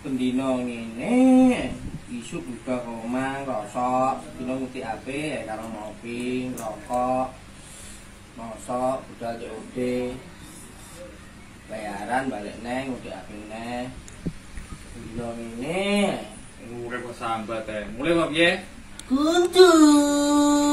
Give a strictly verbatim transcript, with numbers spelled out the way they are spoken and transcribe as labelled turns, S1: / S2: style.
S1: Pendino ngene isu buka omah rosok dino nguti ape karo ngopi rokok mosok budal C O D bayaran balik neng nguti ape neh dino ngene
S2: mulai kok sambat teh mulai kok piye
S1: kuntu